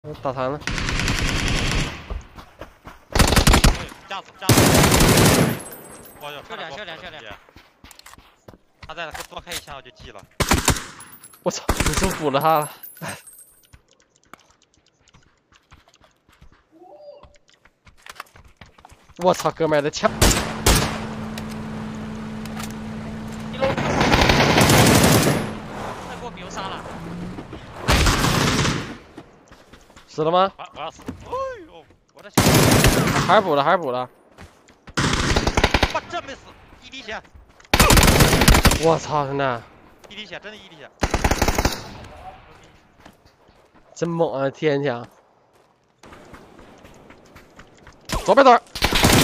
打残了。 架子！我有漂亮！他再多开一枪我就记了。 我操！你是补了他了。我操，哥们儿的枪！ 一楼，他给我秒杀了。 死了吗？ 我要死！哎呦，我的还是补了，还是补了。 我真没死，一滴血。 我操，兄弟！ 一滴血，真的一滴血。 真猛啊！TNT啊！左边头。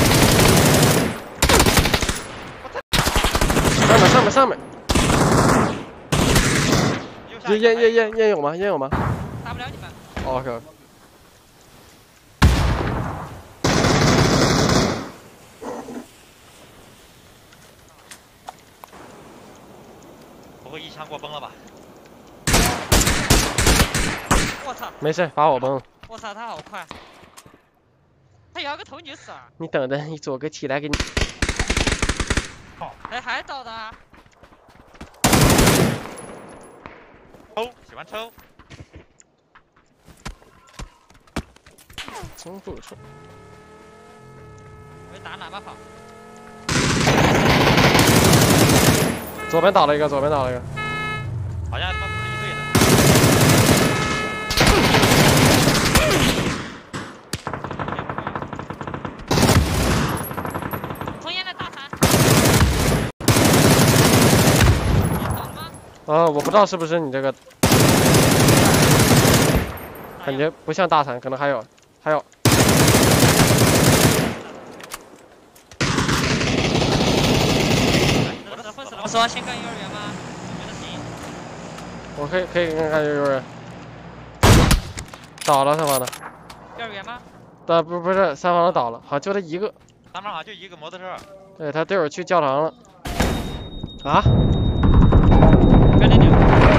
上面。烟有吗？烟有吗？ 打不了你们。 OK。 不会一枪给我崩了吧？ 我操！ 没事，把我崩了。 我操，他好快！他摇个头你就死了。 你等着，你做个起来给你。 哎，还倒的啊！ 喜欢抽。 从左手。 我打喇叭跑。 左边倒了一个。 好像他妈不是一队的。 从烟的大残。 我不知道是不是你这个，感觉不像大残，可能还有。 我说先干幼儿园吗？ 我可以看幼儿园。倒了三房的。 幼儿园吗？ 不是三房的倒了，好像就他一个。 三房好像就一个摩托车。 对他队友去教堂了。啊？ 干点点。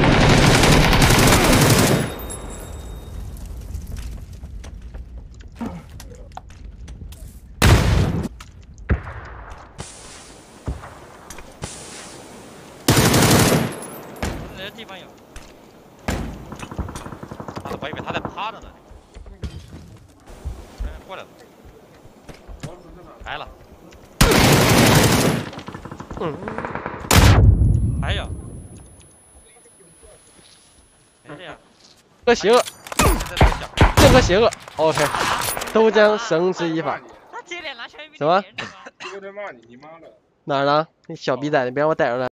哪个地方有？ 我以为他在趴着呢。过来了。来了。还有。没这样。 个邪恶。任何邪恶 ，OK， 都将绳之以法。 他接脸拿枪什么？ 我在骂你，你妈的！ 哪儿呢？你小逼崽子，别让我逮着了。